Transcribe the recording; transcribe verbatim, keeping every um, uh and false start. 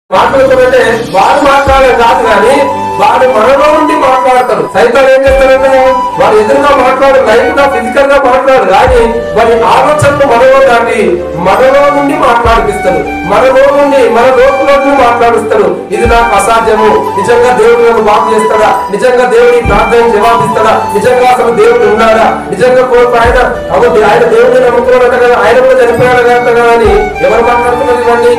మాట్లాడుతుంటే వారు మాట్లాడే కాదు కానీ వాడు మనలో నుండి మాట్లాడతారు. సైతాన్ ఏం చేస్తారంటే వాడు ఎదురుగా మాట్లాడు, లైఫ్ గా ఫిజికల్ గా మాట్లాడు కానీ వారి ఆలోచనలు మనలో దాటి మనలో నుండి మాట్లాడిపిస్తాడు, మనలో నుండి మన లోపల నుండి మాట్లాడిస్తాడు. ఇది నాకు అసాధ్యము, నిజంగా దేవుడు నన్ను బాగు చేస్తాడా, నిజంగా దేవుడి ప్రార్థన జవాబిస్తాడా, నిజంగా అసలు దేవుడు ఉన్నాడా, నిజంగా కోరుకు ఆయన ఆయన దేవుడిని నమ్ముకున్నాడట కదా, ఆయన కూడా చనిపోయాడు కదా అని ఎవరు మాట్లాడుతున్నారు ఇవన్నీ.